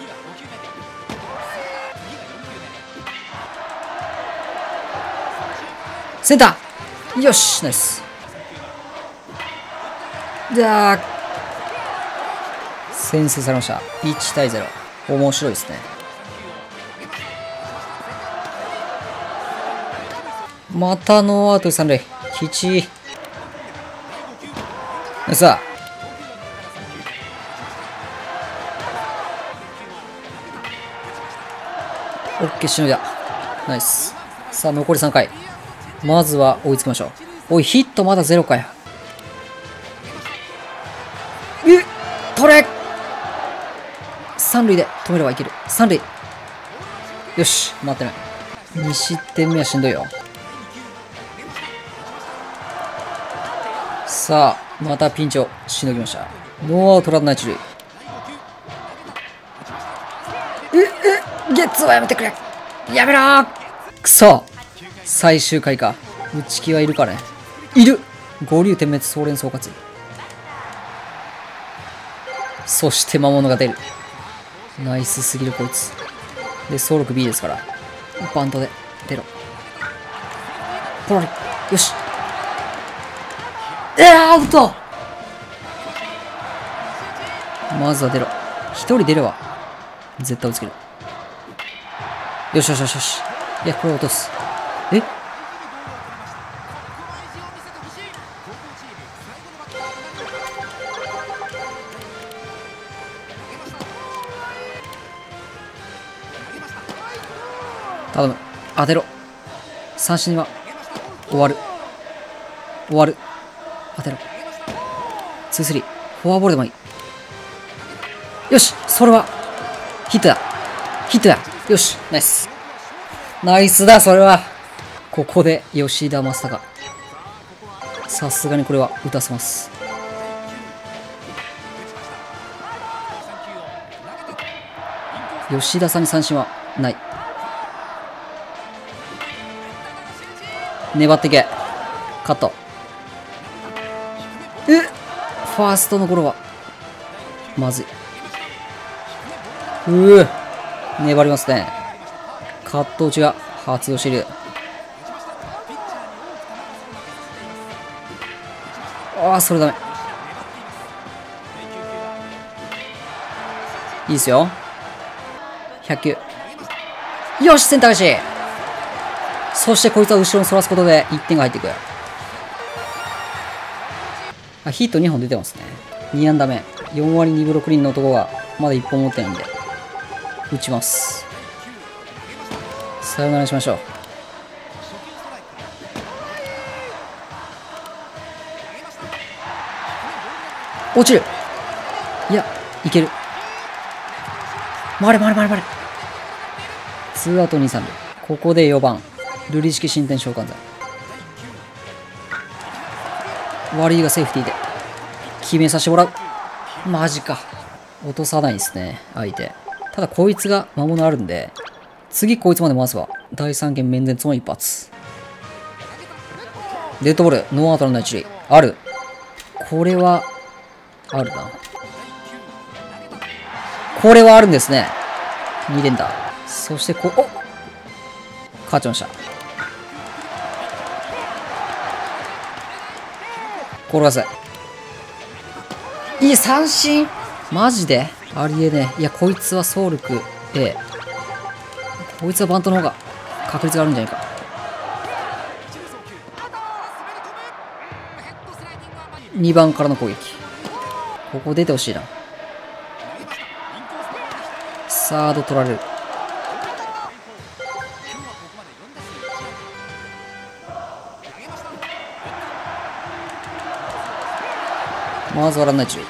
センターよしナイス。じゃあ、先制されました。いちたいゼロ。面白いですね。またノーアウト三塁。きちい。さあ。オッケー、しのいだ。ナイス。さあ、残りさんかい。まずは追いつきましょう。おい、ヒットまだゼロかよ。えっ取れ三塁で止めればいける。三塁。よし、待ってない。に失点目はしんどいよ。さあ、またピンチをしのぎました。ノーアウトランナー一塁。え、え、ゲッツーはやめてくれ。やめろー。くそ。最終回か。内気はいるかね。いる。合流点滅総連総括。そして魔物が出る。ナイスすぎるこいつ。で、総力 B ですから。バントで出ろ。ポロリ。よし。えー、アウト。まずは出ろ。一人出れば絶対追いつける。よしよしよしよし。いや、これ落とす。え頼む。当てろ。三振は終わる。終わる。当てろ。ツースリー。フォアボールでもいい。よし、それはヒットだ。ヒットだ。よし、ナイス。ナイスだ、それは。ここで吉田正尚。さすがにこれは打たせます。吉田さんに三振はない。粘っていけ。カット。えファーストのゴロはまずい。うう粘りますね。カット打ちが発動している。ああ、それダメ。いいですよ。ひゃくきゅう。よし、センター返し。そしてこいつは後ろにそらすことでいってんが入っていく。あ、ヒットにほん出てますね。に安打目。よんわりにぶろくりんの男がまだいっぽん持ってないんで、打ちます。さよならにしましょう。落ちる。いや、いける。回れ回れ回れ回れ。ツーアウトに、さん塁。ここでよばん。瑠璃式新天召喚剤。悪いがセーフティーで決めさせてもらう。マジか。落とさないですね、相手。ただこいつが魔物あるんで、次こいつまで回せば第三件面前の一発。デッドボール、ノーアウトランナー一塁。ある。これはあるな。これはあるんですね。に連打。そしてこお勝ちました。転がせ。いい三振。マジでありえねえ。いや、こいつは総力 A。こいつはバントの方が確率があるんじゃないか。にばんからの攻撃。ここ出てほしいな。 サード取られる。まずはランナー一塁。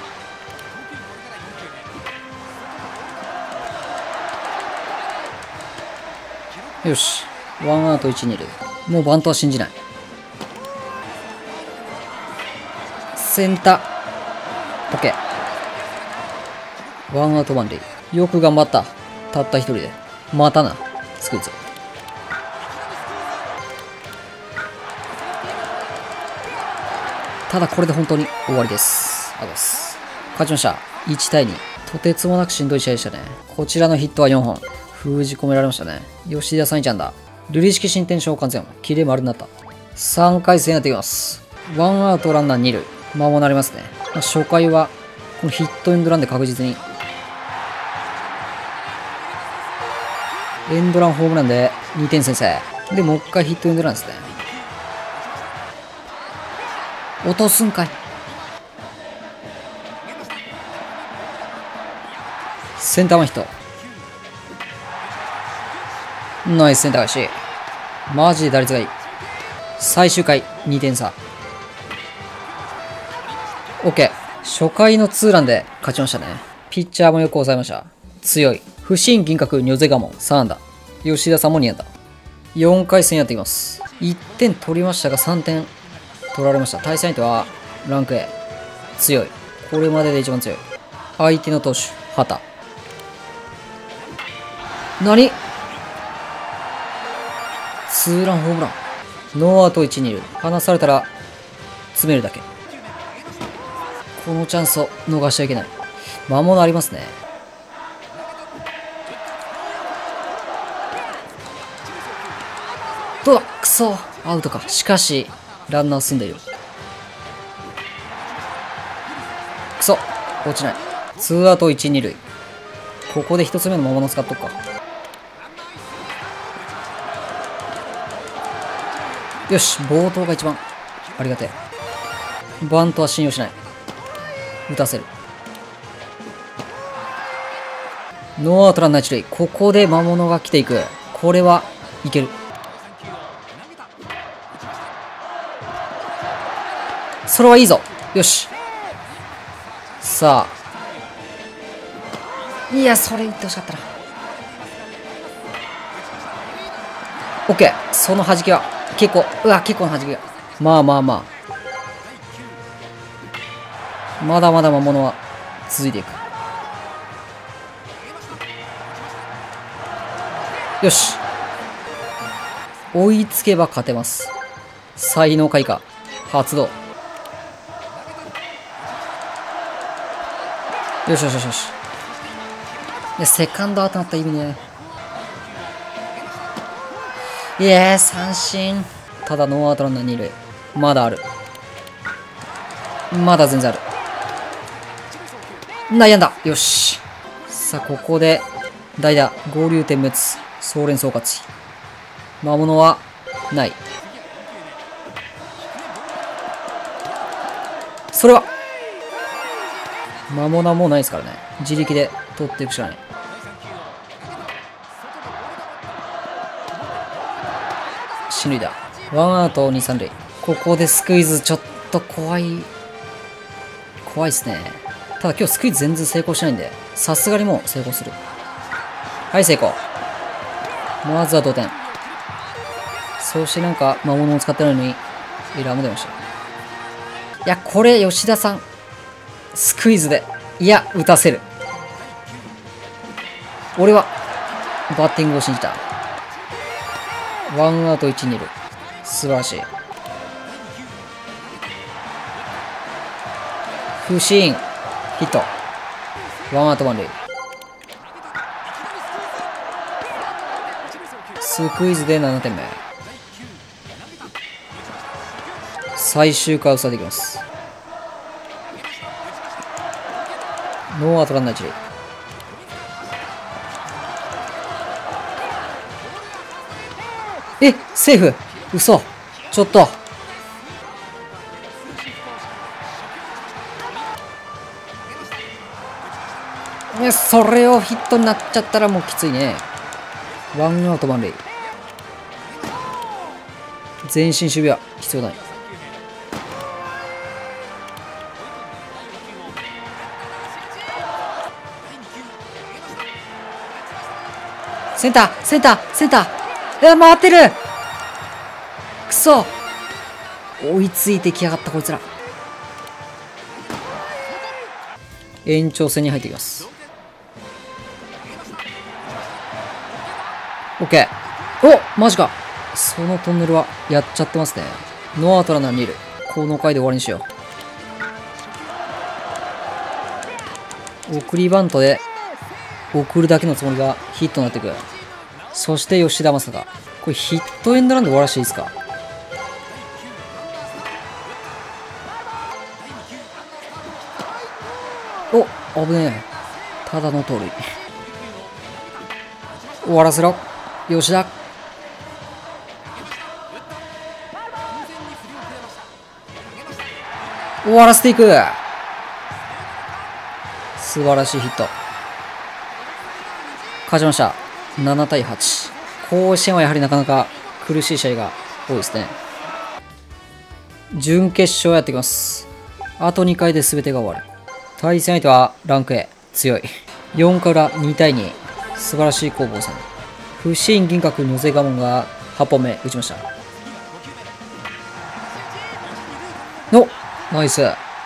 よし、ワンアウト一二塁。もうバントは信じない。センターオッケー。ワンアウト満塁。よく頑張った。たった一人で。またな。スクイズ。ただこれで本当に終わりです。ありがとうございます。勝ちました。いちたいに。とてつもなくしんどい試合でしたね。こちらのヒットはよんほん。封じ込められましたね。吉田さんいち安打。瑠璃式新天召喚戦。キレ丸になった。さんかい戦やっていきます。ワンアウトランナーに塁。間もなりますね。まあ、初回はこのヒットエンドランで確実に。エンドランホームランでにてん先制。で、もう一回ヒットエンドランですね。落とすんかい。センター前ヒット。ナイスセンター返し。マジで打率がいい。最終回にてん差。OK。初回のツーランで勝ちましたね。ピッチャーもよく抑えました。強い。不振銀閣ニョゼガモンさん安打。吉田さんもに安打。よんかい戦やっていきます。いってん取りましたがさんてん取られました。対戦相手はランク A。強い。これまでで一番強い。相手の投手、畑。何？ツーランホームラン。ノーアウトいち二塁。離されたら詰めるだけ。このチャンスを逃しちゃいけない。魔物ありますね。どうだ、くそアウトか。しかしランナー進んでいる。くそ落ちない。ツーアウトいち二塁。ここで一つ目の魔物使っとくか。よし、冒頭が一番ありがてえ。バントは信用しない。打たせる。ノーアウトランナー一塁。ここで魔物が来ていく。これはいける。それはいいぞ。よし。さあ。いや、それ言ってほしかったな。オッケー。その弾きは結構、うわ、結構な弾きが。まあまあまあ。まだまだ魔物は続いていく。よし。追いつけば勝てます。才能開花。発動。よしよしよしよし。で、セカンドアウトなった意味ね。いやー、三振。ただノーアウトランナーに塁。まだある。まだ全然ある。内野安打。よし。さあ、ここで、代打、合流点滅、総連総勝ち。魔物は、ない。それは、魔物はもうないですからね。自力で取っていくしかない。進塁だ。ワンアウトに、三塁。ここでスクイズ、ちょっと怖い。怖いですね。ただ今日スクイズ全然成功しないんで、さすがにもう成功する。はい、成功。まずは同点。そしてなんか魔物を使ってないのにエラーも出ました。いや、これ吉田さん、スクイズで、いや、打たせる。俺はバッティングを信じた。ワンアウトいち二塁。素晴らしい。不振ヒット。ワンアウト満塁。スクイズでななてんめ。最終回を抑えていきます。ノーアウトランナー一塁。え、セーフ。嘘。ちょっと。 ね、それをヒットになっちゃったらもうきついね。ワンアウト満塁。前進守備は必要ない。センターセンターセンター、いや回ってる。くそ、追いついてきやがったこいつら。延長戦に入っていきます。オッケー。お、マジか。そのトンネルはやっちゃってますね。ノーアウトランナーに塁。この回で終わりにしよう。送りバントで送るだけのつもりがヒットになっていく。そして吉田正尚。これヒットエンドランで終わらせていいですか。お、危ねえ。ただの盗塁。終わらせろ吉田。終わらせていく。素晴らしいヒット。勝ちました。ななたいはち。甲子園はやはりなかなか苦しい試合が多いですね。準決勝やってきます。あとにかいで全てが終わる。対戦相手はランク A。強い。よんかい裏にたいに。素晴らしい攻防戦。不振銀閣ニョゼガモンがはちぽんめ打ちました。お、ナイス。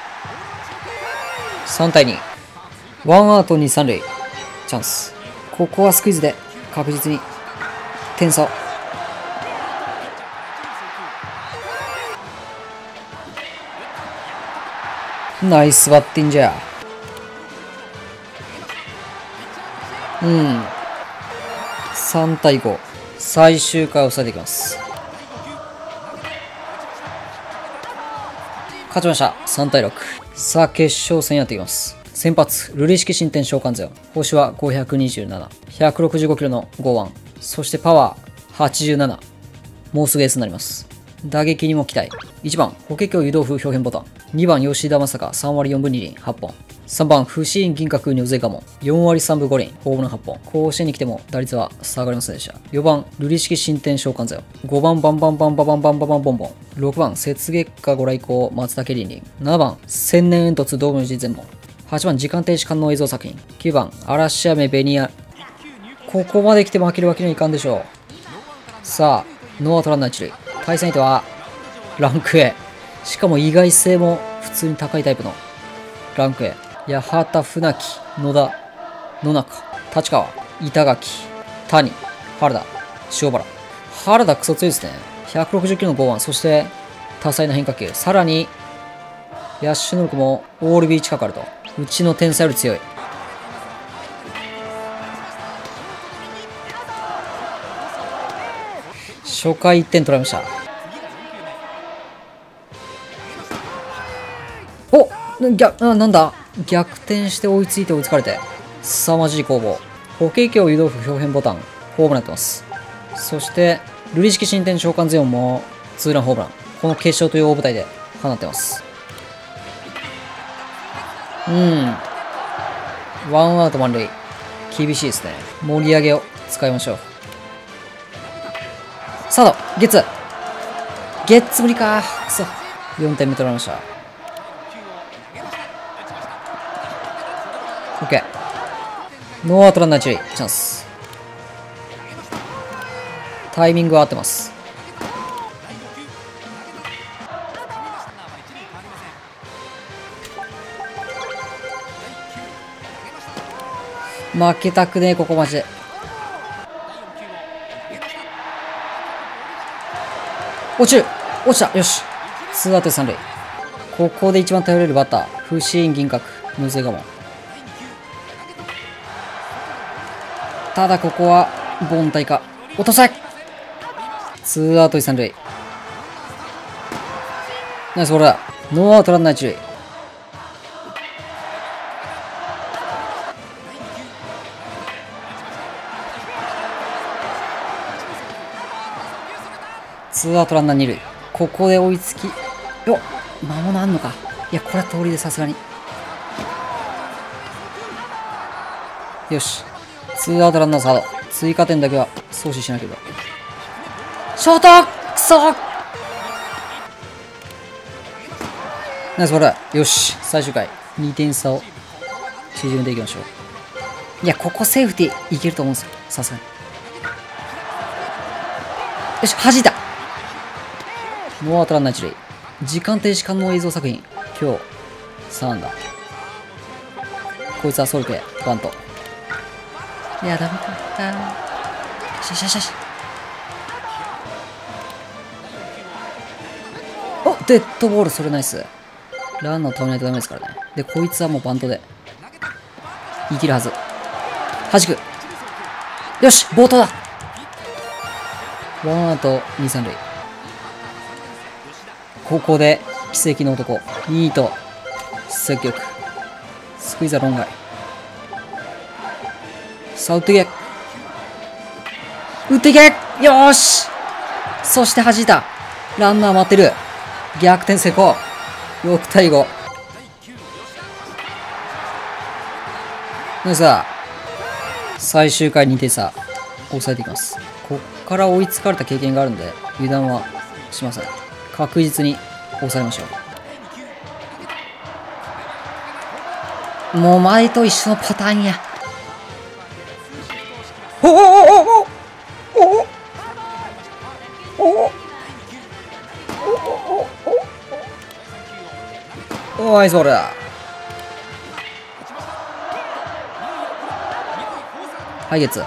さんたいに。ワンアウトに、さん塁。チャンス。ここはスクイズで確実に点差。ナイスバッティングじゃ。うん。さんたいご。最終回を抑えていきます。勝ちました。さんたいろく。さあ、決勝戦やっていきます。先発、瑠璃式新天召喚ゼロ。星はごひゃくにじゅうなな。ひゃくろくじゅうごキロの剛腕。そしてパワーはちじゅうなな。もうすぐエースになります。打撃にも期待。いちばん、法華経湯豆腐表変ボタン。にばん、吉田正尚さんわりよんぶに厘はっぽん。さんばん、不振銀閣ニョゼガモンよんわりさんぶご厘ホームランはっぽん。甲子園に来ても打率は下がりませんでした。よんばん、瑠璃式新天召喚ゼロ。ごばん、バンバンバンババンバンババンボンボン。ろくばん、雪月花ご来光松茸凛凛。ななばん、千年煙突道明寺全本。はちばん、時間停止観音映像作品。きゅうばん、嵐雨ベニヤ。ここまで来て負けるわけにはいかんでしょう。さあ、ノーアウトランナーいち塁。対戦相手はランク A。しかも意外性も普通に高いタイプのランク A。八幡、船木、野田、野中、立川、板垣、谷、原田、塩原。原田クソ強いですね。ひゃくろくじゅっキロの剛腕、そして多彩な変化球。さらに、野手能力もオールビー近くあると。うちの天才より強い。初回いってん取られました。お逆、あ、なんだ逆転して追いついて追いつかれて。凄まじい攻防。法華経湯豆腐表変ボタン、ホームランやってます。そして、瑠璃式新天召喚ゼオンもツーランホームラン。この決勝という大舞台で放ってます。うん。ワンアウト満塁。厳しいですね。盛り上げを使いましょう。サード、ゲッツ。ゲッツ無理か。くそ。よんてんめ取られました。オッケー。ノーアウトランナーいち塁。チャンス。タイミングは合ってます。負けたくねえ、ここマジで。落ちる落ちたよしツーアウトさん塁。ここで一番頼れるバッター、不振銀閣、ニョゼガモン。ただここは凡退か。落とせツーアウトさん塁。ナイスボールだ。ノーアウトランナーいち塁。ツーアウトランナーに塁。ここで追いつき。よっ魔物あんのか。いやこれは通りでさすがに。 よし。ツーアウトランナーサード。追加点だけは阻止しなければ。ショートくそナイスボール。よし。最終回。にてん差を縮めていきましょう。いや、ここセーフティーいけると思うんですよ。さすがに。よし、弾いた。ノーアウトランナー一塁。時間停止可能映像作品。今日、さん安打。こいつはソルクへ、バント。いや、ダメだった。よしよしよしよし。お、デッドボール、それナイス。ランナー止めないとダメですからね。で、こいつはもうバントで。生きるはず。弾く。よし、暴投だ。ワンアウト、二、三塁。ここで、奇跡の男。いいと、積極。スクイズは論外。さあ、打っていけ。打っていけ。よーし。そして弾いた。ランナー待ってる。逆転成功。ろくたいご。でさ、最終回にてん差、抑えていきます。こっから追いつかれた経験があるんで、油断はしません。確実に抑えましょう。もう前と一緒のパターンや。おおおおおおおおおナイスボールだ。はいゲッツ。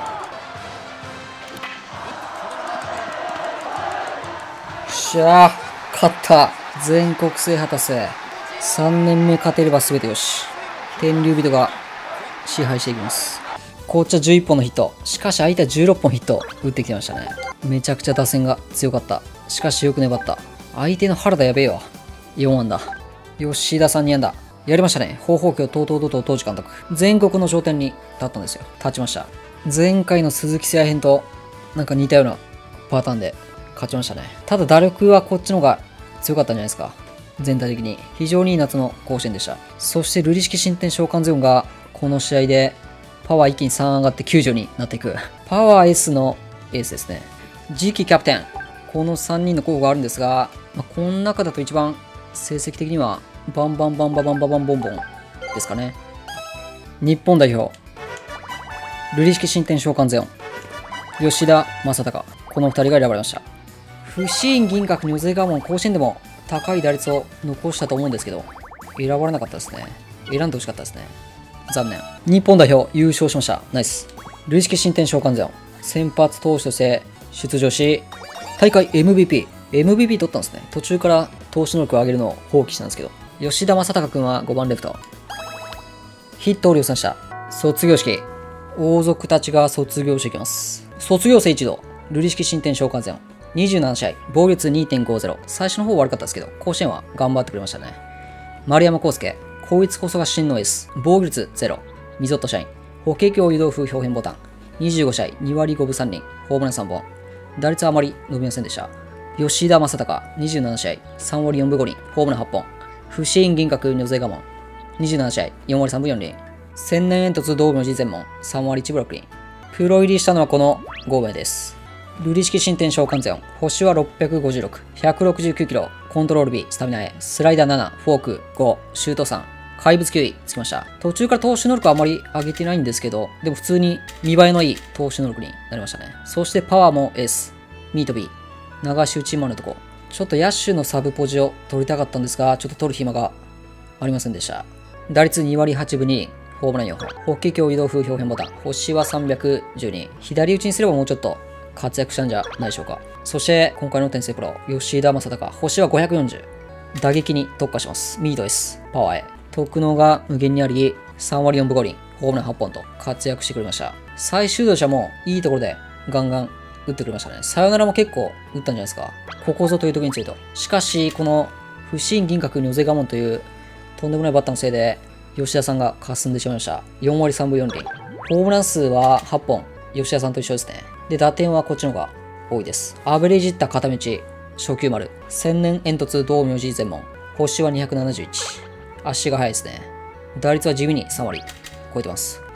しゃあ勝った。全国制覇達成。さんねんめ勝てれば全てよし。天竜人が支配していきます。紅茶じゅういっぽんのヒット。しかし相手はじゅうろっぽんヒット打ってきてましたね。めちゃくちゃ打線が強かった。しかしよく粘った。相手の原田やべえよ。よん安打。吉田さんに安打。やりましたね。方法卿とうとうとうとう当時監督。全国の頂点に立ったんですよ。立ちました。前回の鈴木誠也編となんか似たようなパターンで勝ちましたね。ただ打力はこっちの方が強かったんじゃないですか。全体的に。非常にいい夏の甲子園でした。そして瑠璃式新天召喚ゼオンがこの試合でパワー一気にさん上がってきゅうじゅうになっていく。パワー S のエースですね。次期キャプテン。このさんにんの候補があるんですが、まあ、この中だと一番成績的にはバンバンバンババンババンボンボンですかね。日本代表。瑠璃式新天召喚ゼオン。吉田正尚。このふたりが選ばれました。不振銀閣如是我門甲子園でも高い打率を残したと思うんですけど、選ばれなかったですね。選んでほしかったですね。残念。日本代表優勝しました。ナイス。瑠璃式新天召喚ゼオン。先発投手として出場し、大会 エムブイピー。エムブイピー 取ったんですね。途中から投手能力を上げるのを放棄したんですけど。吉田正尚君はごばんレフト。ヒットを量産した。卒業式。王族たちが卒業していきます。卒業生一同。瑠璃式新天召喚ゼオン。にじゅうなな試合。防御率 にてんごゼロ。最初の方悪かったですけど、甲子園は頑張ってくれましたね。丸山康介。こいつこそが真のエース。防御率ゼロ。ミゾット社員。法華経湯豆腐表変ボタン。にじゅうご試合。に割ごぶさん厘。ホームランさんぼん。打率はあまり伸びませんでした。吉田正尚。にじゅうなな試合。さん割よんぶご厘。ホームランはっぽん。不振銀閣如是我門。にじゅうなな試合。よん割さんぶよん厘。千年煙突道明寺全門。さん割いちぶろく厘。プロ入りしたのはこのご名です。瑠璃式新天召喚ゼオン。星はろっぴゃくごじゅうろく。ひゃくろくじゅうきゅうキロ。コントロール B。スタミナ A。スライダーなな。フォークご。シュートさん。怪物きゅういつきました。途中から投手能力はあまり上げてないんですけど、でも普通に見栄えのいい投手能力になりましたね。そしてパワーも S。ミート B。流し打ちものとこ。ちょっと野手のサブポジを取りたかったんですが、ちょっと取る暇がありませんでした。打率に割はちぶに。ホームランよんほん。法華経湯豆腐表変ボタン。星はさんびゃくじゅうに。左打ちにすればもうちょっと活躍したんじゃないでしょうか。そして、今回の転生プロ、吉田正尚。星はごひゃくよんじゅう。打撃に特化します。ミート S。パワー A。特能が無限にあり、さん割よんぶご厘。ホームランはっぽんと活躍してくれました。最終打者もいいところでガンガン打ってくれましたね。サヨナラも結構打ったんじゃないですか。ここぞという時について。しかし、この不振銀閣如是我門というとんでもないバッターのせいで、吉田さんが霞んでしまいました。よん割さんぶよん厘。ホームラン数ははっぽん。吉田さんと一緒ですね。で、打点はこっちの方が多いです。アベレージった片道、初級丸。千年煙突道明寺全門。星はにひゃくななじゅういち。足が速いですね。打率は地味にさん割超えてます。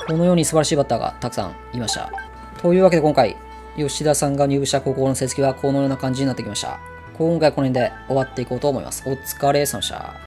このように素晴らしいバッターがたくさんいました。というわけで今回、吉田さんが入部した高校の成績はこのような感じになってきました。今回はこの辺で終わっていこうと思います。お疲れ様でした。